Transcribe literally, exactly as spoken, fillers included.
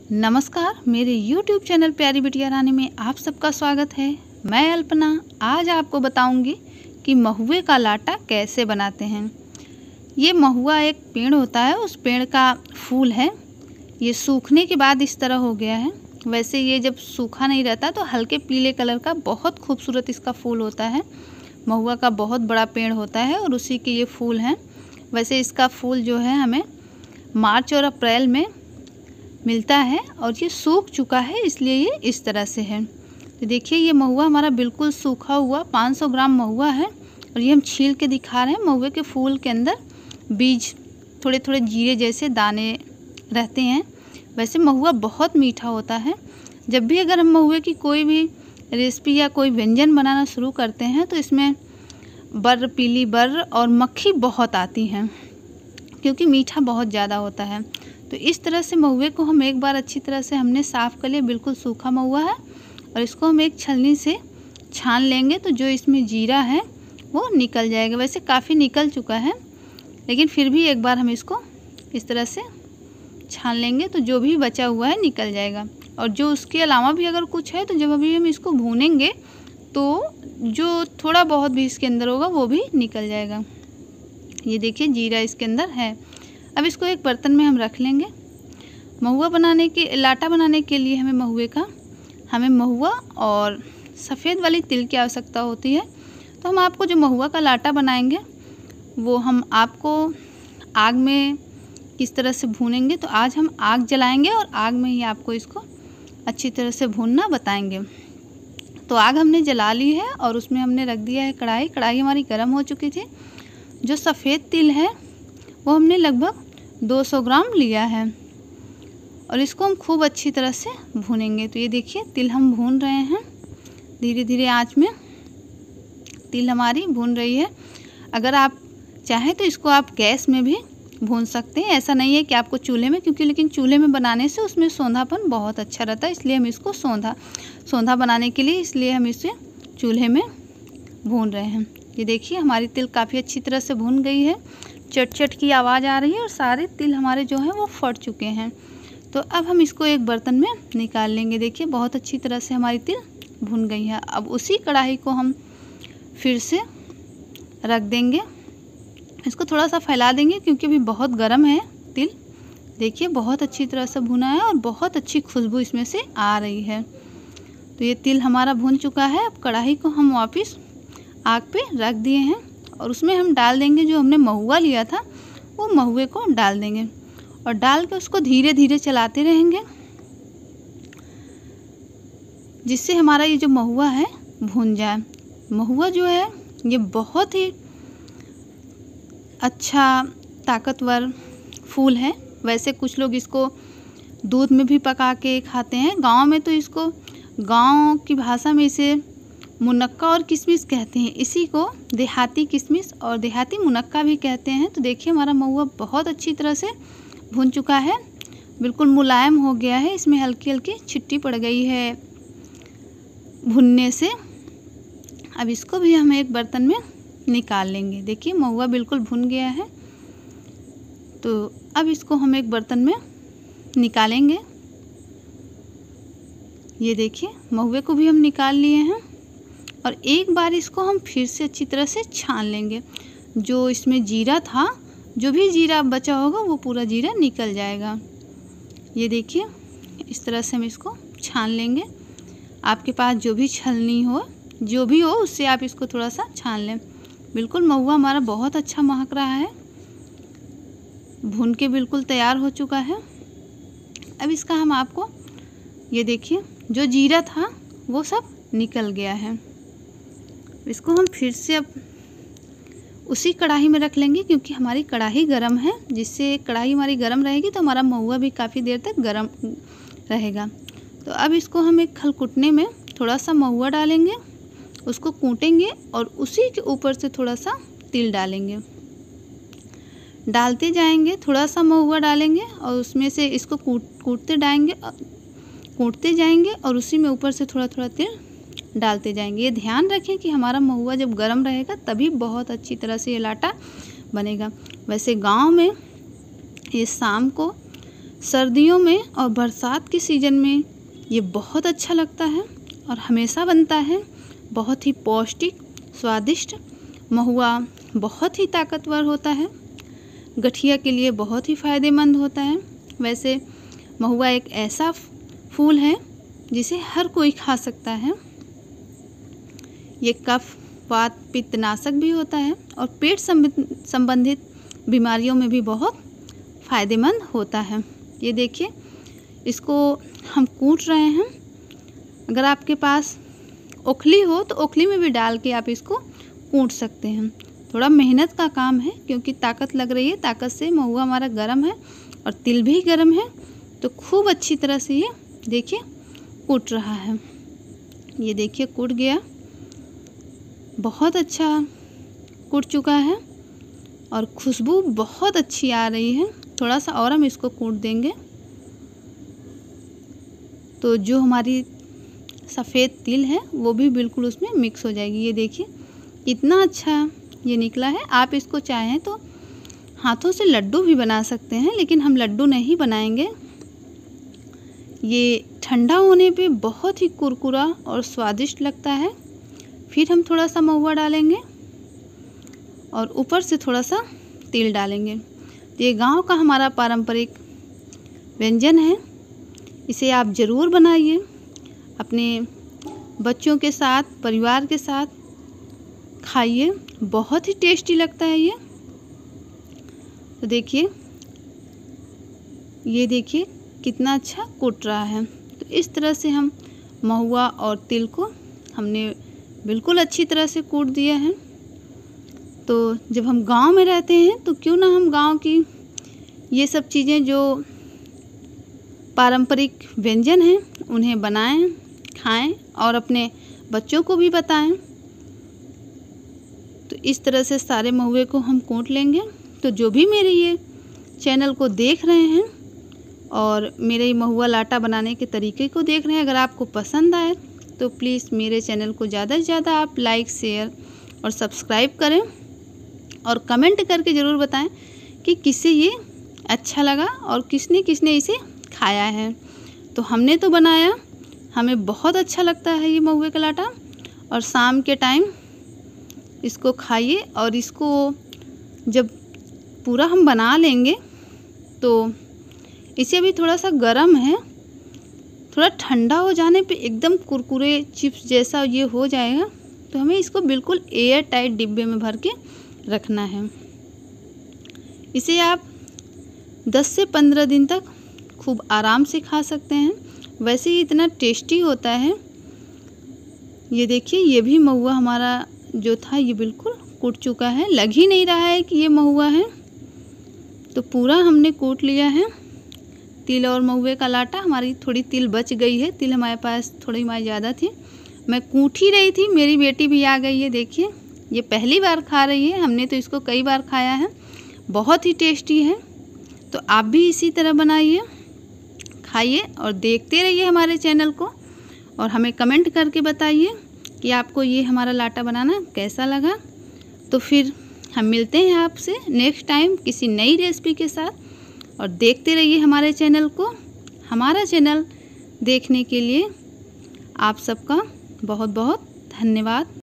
नमस्कार, मेरे YouTube channel प्यारी बिटिया रानी में आप सबका स्वागत है। मैं अल्पना आज आपको बताऊंगी कि महुए का लाटा कैसे बनाते हैं। ये महुआ एक पेड़ होता है, उस पेड़ का फूल है। ये सूखने के बाद इस तरह हो गया है। वैसे ये जब सूखा नहीं रहता तो हल्के पीले कलर का बहुत खूबसूरत इसका फूल होता है। महुआ का बहुत बड़ा पेड़ होता है और उसी के ये फूल हैं। वैसे इसका फूल जो है हमें मार्च और अप्रैल में मिलता है और ये सूख चुका है, इसलिए ये इस तरह से है। तो देखिए ये महुआ हमारा बिल्कुल सूखा हुआ पाँच सौ ग्राम महुआ है और ये हम छील के दिखा रहे हैं। महुए के फूल के अंदर बीज थोड़े थोड़े जीरे जैसे दाने रहते हैं। वैसे महुआ बहुत मीठा होता है। जब भी अगर हम महुए की कोई भी रेसिपी या कोई व्यंजन बनाना शुरू करते हैं तो इसमें बर्र, पीली बर्र और मक्खी बहुत आती हैं, क्योंकि मीठा बहुत ज़्यादा होता है। तो इस तरह से महुए को हम एक बार अच्छी तरह से हमने साफ़ कर लिया। बिल्कुल सूखा महुआ है और इसको हम एक छलनी से छान लेंगे तो जो इसमें जीरा है वो निकल जाएगा। वैसे काफ़ी निकल चुका है, लेकिन फिर भी एक बार हम इसको इस तरह से छान लेंगे तो जो भी बचा हुआ है निकल जाएगा। और जो उसके अलावा भी अगर कुछ है तो जब अभी हम इसको भूनेंगे तो जो थोड़ा बहुत भी इसके अंदर होगा वो भी निकल जाएगा। ये देखिए जीरा इसके अंदर है। अब इसको एक बर्तन में हम रख लेंगे। महुआ बनाने के लाटा बनाने के लिए हमें महुए का हमें महुआ और सफ़ेद वाली तिल की आवश्यकता होती है। तो हम आपको जो महुआ का लाटा बनाएंगे वो हम आपको आग में किस तरह से भूनेंगे। तो आज हम आग जलाएंगे और आग में ही आपको इसको अच्छी तरह से भूनना बताएंगे। तो आग हमने जला ली है और उसमें हमने रख दिया है कढ़ाई। कढ़ाई हमारी गर्म हो चुकी थी। जो सफ़ेद तिल है वो हमने लगभग दो सौ ग्राम लिया है और इसको हम खूब अच्छी तरह से भूनेंगे। तो ये देखिए तिल हम भून रहे हैं धीरे धीरे आंच में। तिल हमारी भून रही है। अगर आप चाहें तो इसको आप गैस में भी भून सकते हैं। ऐसा नहीं है कि आपको चूल्हे में, क्योंकि लेकिन चूल्हे में बनाने से उसमें सौंधापन बहुत अच्छा रहता है, इसलिए हम इसको सौंधा सौंधा बनाने के लिए इसलिए हम इसे चूल्हे में भून रहे हैं। ये देखिए हमारी तिल काफ़ी अच्छी तरह से भून गई है। चट चट की आवाज़ आ रही है और सारे तिल हमारे जो हैं वो फट चुके हैं। तो अब हम इसको एक बर्तन में निकाल लेंगे। देखिए बहुत अच्छी तरह से हमारी तिल भुन गई है। अब उसी कढ़ाई को हम फिर से रख देंगे। इसको थोड़ा सा फैला देंगे क्योंकि अभी बहुत गर्म है तिल। देखिए बहुत अच्छी तरह से भुना है और बहुत अच्छी खुशबू इसमें से आ रही है। तो ये तिल हमारा भुन चुका है। अब कढ़ाई को हम वापस आग पे रख दिए हैं और उसमें हम डाल देंगे जो हमने महुआ लिया था, वो महुए को डाल देंगे और डाल के उसको धीरे धीरे चलाते रहेंगे, जिससे हमारा ये जो महुआ है भुन जाए। महुआ जो है ये बहुत ही अच्छा ताकतवर फूल है। वैसे कुछ लोग इसको दूध में भी पका के खाते हैं। गांव में तो इसको गांव की भाषा में इसे मुनक्का और किशमिश कहते हैं। इसी को देहाती किशमिश और देहाती मुनक्का भी कहते हैं। तो देखिए हमारा महुआ बहुत अच्छी तरह से भुन चुका है, बिल्कुल मुलायम हो गया है। इसमें हल्की हल्की छिट्टी पड़ गई है भुनने से। अब इसको भी हम एक बर्तन में निकाल लेंगे। देखिए महुआ बिल्कुल भुन गया है। तो अब इसको हम एक बर्तन में निकालेंगे। ये देखिए महुए को भी हम निकाल लिए हैं और एक बार इसको हम फिर से अच्छी तरह से छान लेंगे। जो इसमें जीरा था, जो भी जीरा बचा होगा वो पूरा जीरा निकल जाएगा। ये देखिए इस तरह से हम इसको छान लेंगे। आपके पास जो भी छलनी हो, जो भी हो, उससे आप इसको थोड़ा सा छान लें। बिल्कुल महुआ हमारा बहुत अच्छा महक रहा है, भून के बिल्कुल तैयार हो चुका है। अब इसका हम आपको ये देखिए जो जीरा था वो सब निकल गया है। इसको हम फिर से अब उसी कढ़ाई में रख लेंगे, क्योंकि हमारी कढ़ाई गरम है। जिससे कढ़ाई हमारी गरम रहेगी तो हमारा महुआ भी काफ़ी देर तक गरम रहेगा। तो अब इसको हम एक खलकुटने में थोड़ा सा महुआ डालेंगे, उसको कूटेंगे और उसी के ऊपर से थोड़ा सा तिल डालेंगे। डालते जाएंगे, थोड़ा सा महुआ डालेंगे और उसमें से इसको कूट कूटते डालेंगे कूटते जाएंगे और उसी में ऊपर से थोड़ा थोड़ा तिल डालते जाएंगे। ये ध्यान रखें कि हमारा महुआ जब गर्म रहेगा तभी बहुत अच्छी तरह से ये लाटा बनेगा। वैसे गांव में ये शाम को सर्दियों में और बरसात के सीज़न में ये बहुत अच्छा लगता है और हमेशा बनता है। बहुत ही पौष्टिक स्वादिष्ट महुआ बहुत ही ताकतवर होता है, गठिया के लिए बहुत ही फ़ायदेमंद होता है। वैसे महुआ एक ऐसा फूल है जिसे हर कोई खा सकता है। ये कफ वात पित्तनाशक भी होता है और पेट संबंधित बीमारियों में भी बहुत फ़ायदेमंद होता है। ये देखिए, इसको हम कूट रहे हैं। अगर आपके पास ओखली हो तो ओखली में भी डाल के आप इसको कूट सकते हैं। थोड़ा मेहनत का काम है क्योंकि ताकत लग रही है। ताकत से महुआ हमारा गर्म है और तिल भी गर्म है, तो खूब अच्छी तरह से ये देखिए कूट रहा है। ये देखिए कूट गया, बहुत अच्छा कूट चुका है और खुशबू बहुत अच्छी आ रही है। थोड़ा सा और हम इसको कूट देंगे तो जो हमारी सफ़ेद तिल है वो भी बिल्कुल उसमें मिक्स हो जाएगी। ये देखिए कितना अच्छा ये निकला है। आप इसको चाहें तो हाथों से लड्डू भी बना सकते हैं, लेकिन हम लड्डू नहीं बनाएंगे। ये ठंडा होने पे बहुत ही कुरकुरा और स्वादिष्ट लगता है। फिर हम थोड़ा सा महुआ डालेंगे और ऊपर से थोड़ा सा तिल डालेंगे। तो ये गांव का हमारा पारंपरिक व्यंजन है। इसे आप ज़रूर बनाइए, अपने बच्चों के साथ, परिवार के साथ खाइए। बहुत ही टेस्टी लगता है ये। तो देखिए, ये देखिए कितना अच्छा कूट रहा है। तो इस तरह से हम महुआ और तिल को हमने बिल्कुल अच्छी तरह से कूट दिया है। तो जब हम गांव में रहते हैं तो क्यों ना हम गांव की ये सब चीज़ें जो पारंपरिक व्यंजन हैं उन्हें बनाएं, खाएं और अपने बच्चों को भी बताएं। तो इस तरह से सारे महुए को हम कूट लेंगे। तो जो भी मेरे ये चैनल को देख रहे हैं और मेरे ये महुआ लाटा बनाने के तरीके को देख रहे हैं, अगर आपको पसंद आए तो प्लीज़ मेरे चैनल को ज़्यादा से ज़्यादा आप लाइक, शेयर और सब्सक्राइब करें और कमेंट करके ज़रूर बताएं कि किससे ये अच्छा लगा और किसने किसने इसे खाया है। तो हमने तो बनाया, हमें बहुत अच्छा लगता है ये महुए का लाटा। और शाम के टाइम इसको खाइए और इसको जब पूरा हम बना लेंगे तो इसे अभी थोड़ा सा गर्म है, थोड़ा ठंडा हो जाने पे एकदम कुरकुरे चिप्स जैसा ये हो जाएगा। तो हमें इसको बिल्कुल एयर टाइट डिब्बे में भर के रखना है। इसे आप दस से पंद्रह दिन तक खूब आराम से खा सकते हैं। वैसे ही इतना टेस्टी होता है। ये देखिए, ये भी महुआ हमारा जो था ये बिल्कुल कूट चुका है। लग ही नहीं रहा है कि ये महुआ है। तो पूरा हमने कूट लिया है। तिल और महुए का लाटा, हमारी थोड़ी तिल बच गई है। तिल हमारे पास थोड़ी हमारी ज़्यादा थी, मैं कूट ही रही थी। मेरी बेटी भी आ गई है। देखिए, ये पहली बार खा रही है। हमने तो इसको कई बार खाया है, बहुत ही टेस्टी है। तो आप भी इसी तरह बनाइए, खाइए और देखते रहिए हमारे चैनल को और हमें कमेंट करके बताइए कि आपको ये हमारा लाटा बनाना कैसा लगा। तो फिर हम मिलते हैं आपसे नेक्स्ट टाइम किसी नई रेसिपी के साथ। और देखते रहिए हमारे चैनल को। हमारा चैनल देखने के लिए आप सबका बहुत बहुत धन्यवाद।